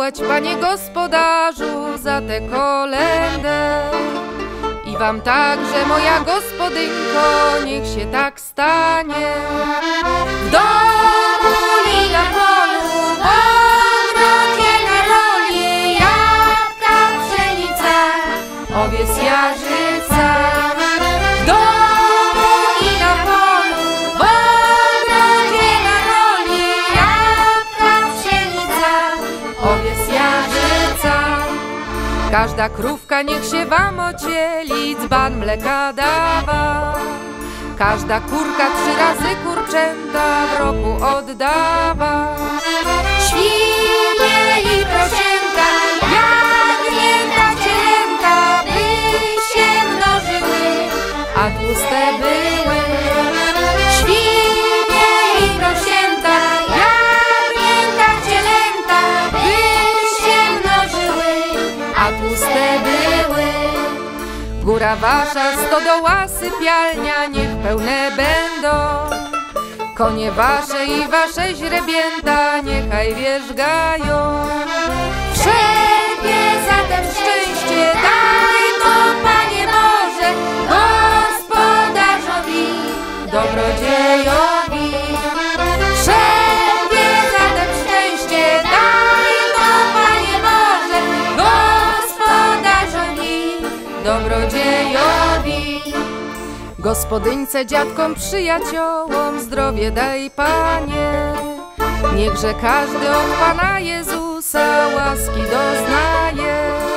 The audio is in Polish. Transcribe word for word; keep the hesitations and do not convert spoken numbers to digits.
zapłać, Panie gospodarzu, za tę kolędę. I wam także, moja gospodynko, niech się tak stanie. W domu i na polu, w ogrodzie na roli, jabłka, pszenica, owiec, jarzyca. W domu i na polu, w ogrodzie na roli, jabłka, pszenica, owiec, jarzyca. Każda krówka niech się wam ocieli, dzban mleka dawa. Każda kurka trzy razy kurczęta w roku oddawa. Świnie i prosięta, jagnięta, cielęta, by się mnożyły, a tłuste były. Świnie i prosięta, jagnięta, cielęta, by się mnożyły, a tłuste były. Góra wasza, stodoła, sypialnia, niech pełne będą. Konie wasze i wasze źrebięta, niechaj wierzgają. Wszelkie zatem szczęście daj to, Panie Boże, gospodarzowi, dobrodziejowi. Wszelkie zatem szczęście daj to, Panie Boże, gospodarzowi, dobrodziejowi. Gospodyńce, dziadkom, przyjaciołom zdrowie daj, Panie. Niechże każdy od Pana Jezusa łaski doznaje.